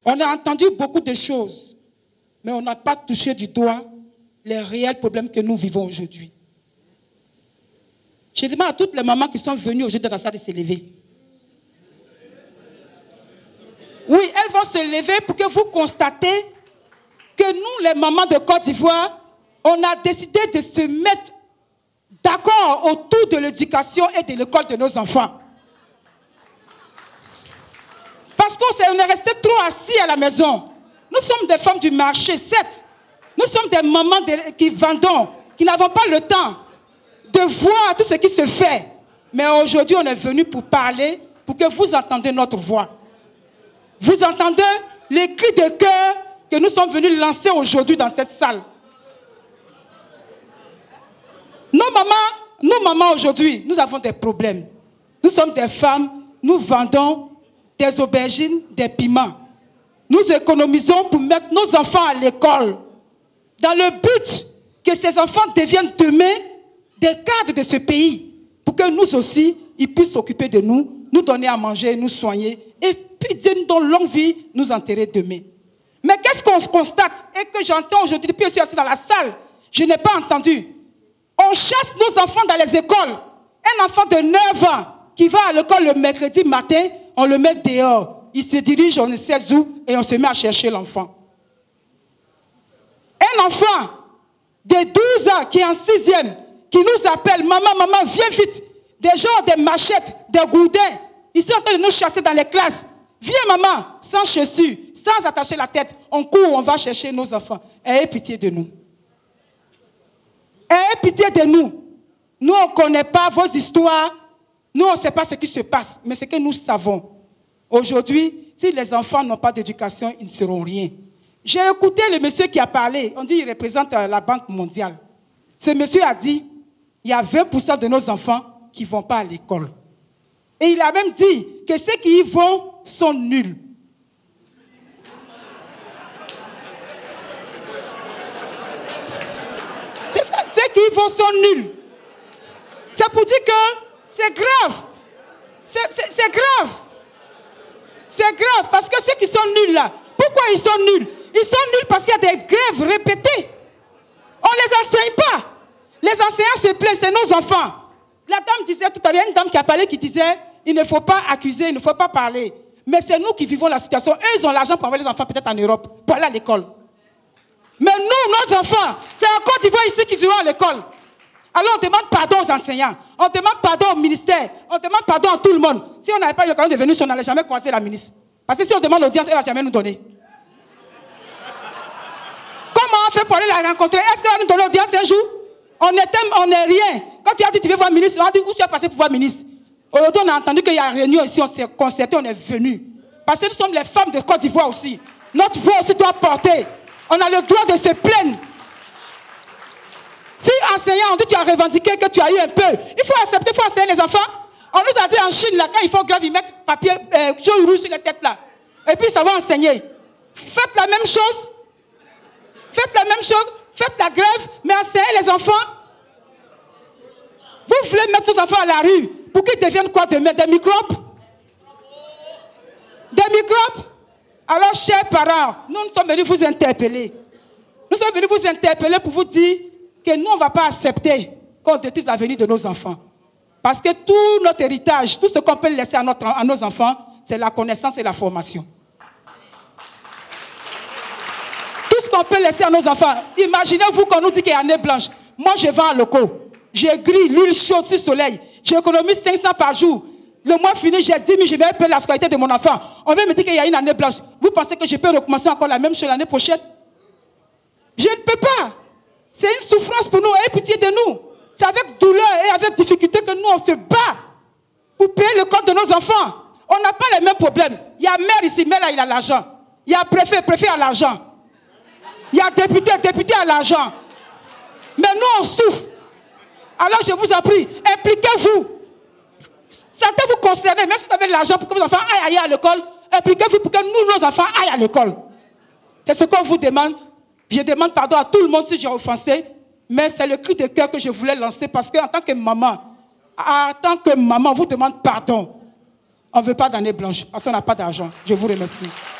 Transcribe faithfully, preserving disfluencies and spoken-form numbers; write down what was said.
On a entendu beaucoup de choses, mais on n'a pas touché du doigt les réels problèmes que nous vivons aujourd'hui. Je demande à toutes les mamans qui sont venues aujourd'hui dans la salle de se lever. Oui, elles vont se lever pour que vous constatez que nous, les mamans de Côte d'Ivoire, on a décidé de se mettre d'accord autour de l'éducation et de l'école de nos enfants. Parce qu'on est resté trop assis à la maison. Nous sommes des femmes du marché, certes. Nous sommes des mamans de, qui vendons, qui n'avons pas le temps de voir tout ce qui se fait. Mais aujourd'hui, on est venu pour parler, pour que vous entendiez notre voix. Vous entendez les cris de cœur que nous sommes venus lancer aujourd'hui dans cette salle. Nos mamans, nos mamans aujourd'hui, nous avons des problèmes. Nous sommes des femmes, nous vendons des aubergines, des piments. Nous économisons pour mettre nos enfants à l'école, dans le but que ces enfants deviennent demain des cadres de ce pays, pour que nous aussi, ils puissent s'occuper de nous, nous donner à manger, nous soigner, et puis Dieu nous donne longue vie, nous enterrer demain. Mais qu'est-ce qu'on constate et que j'entends aujourd'hui, depuis que je suis assis dans la salle, je n'ai pas entendu. On chasse nos enfants dans les écoles. Un enfant de neuf ans qui va à l'école le mercredi matin, on le met dehors. Il se dirige, on ne sait où, et on se met à chercher l'enfant. Un enfant de douze ans qui est en sixième, qui nous appelle, maman, maman, viens vite. Des gens, des machettes, des gourdins, ils sont en train de nous chasser dans les classes. Viens maman, sans chaussures, sans attacher la tête. On court, on va chercher nos enfants. Ayez pitié de nous. Ayez pitié de nous. Nous, on ne connaît pas vos histoires. Nous, on ne sait pas ce qui se passe. Mais ce que nous savons, aujourd'hui, si les enfants n'ont pas d'éducation, ils ne seront rien. J'ai écouté le monsieur qui a parlé. On dit qu'il représente la Banque mondiale. Ce monsieur a dit, il y a vingt pour cent de nos enfants qui ne vont pas à l'école. Et il a même dit que ceux qui y vont sont nuls. C'est ça, ceux qui y vont sont nuls. C'est pour dire que c'est grave. C'est grave. C'est grave parce que ceux qui sont nuls là, pourquoi ils sont nuls? Ils sont nuls parce qu'il y a des grèves répétées. On ne les enseigne pas. Les enseignants se plaignent, c'est nos enfants. La dame disait tout à l'heure, une dame qui a parlé qui disait, il ne faut pas accuser, il ne faut pas parler. Mais c'est nous qui vivons la situation. Eux, ils ont l'argent pour envoyer les enfants peut-être en Europe, pour aller à l'école. Mais nous, nos enfants, c'est en Côte d'Ivoire ici qu'ils iront à l'école. Alors on demande pardon aux enseignants, on demande pardon au ministère, on demande pardon à tout le monde. Si on n'avait pas eu l'occasion de venir, on n'allait jamais croiser la ministre. Parce que si on demande l'audience, elle ne va jamais nous donner. Comment on fait pour aller la rencontrer? Est-ce qu'elle va nous donner l'audience un jour? On n'est rien. Quand tu as dit que tu veux voir le ministre, on a dit où tu es passé pour voir le ministre. Aujourd'hui, on a entendu qu'il y a une réunion ici, on s'est concerté, on est venu. Parce que nous sommes les femmes de Côte d'Ivoire aussi. Notre voix aussi doit porter. On a le droit de se plaindre. Si enseignant, on dit que tu as revendiqué, que tu as eu un peu, il faut accepter, il faut enseigner les enfants. On nous a dit en Chine, là, quand il faut grave, ils mettent papier euh, jaune rouge sur la tête là. Et puis ça va enseigner. Faites la même chose. Faites la même chose. Faites la grève, mais enseignez les enfants. Vous voulez mettre nos enfants à la rue pour qu'ils deviennent quoi demain? Des microbes? Des microbes? Alors, chers parents, nous, nous sommes venus vous interpeller. Nous sommes venus vous interpeller pour vous dire que nous, on ne va pas accepter qu'on détruise l'avenir de nos enfants. Parce que tout notre héritage, tout ce qu'on peut laisser à, notre, à nos enfants, c'est la connaissance et la formation. Tout ce qu'on peut laisser à nos enfants. Imaginez-vous qu'on nous dit qu'il y a année blanche. Moi, je vends à locaux. J'ai gris, l'huile chaude sur le soleil. J'économise cinq cents par jour. Le mois fini, j'ai dix mille, je vais payer la scolarité de mon enfant. On veut me dire qu'il y a une année blanche. Vous pensez que je peux recommencer encore la même chose l'année prochaine? Je ne peux pas. C'est une souffrance pour nous. Ayez pitié de nous. C'est avec douleur et avec difficulté que nous, on se bat pour payer le code de nos enfants. On n'a pas les mêmes problèmes. Il y a maire ici, maire là, il a l'argent. Il y a préfet, préfet a l'argent. Il y a député, député a l'argent. Mais nous, on souffre. Alors, je vous en prie, impliquez-vous. Sentez-vous concernés, même si vous avez de l'argent pour que vos enfants aillent à l'école, impliquez-vous pour que nous, nos enfants, aillent à l'école. C'est ce qu'on vous demande. Je demande pardon à tout le monde si j'ai offensé, mais c'est le cri de cœur que je voulais lancer parce qu'en tant que maman, en tant que maman, on vous demande pardon. On ne veut pas d'année blanche parce qu'on n'a pas d'argent. Je vous remercie.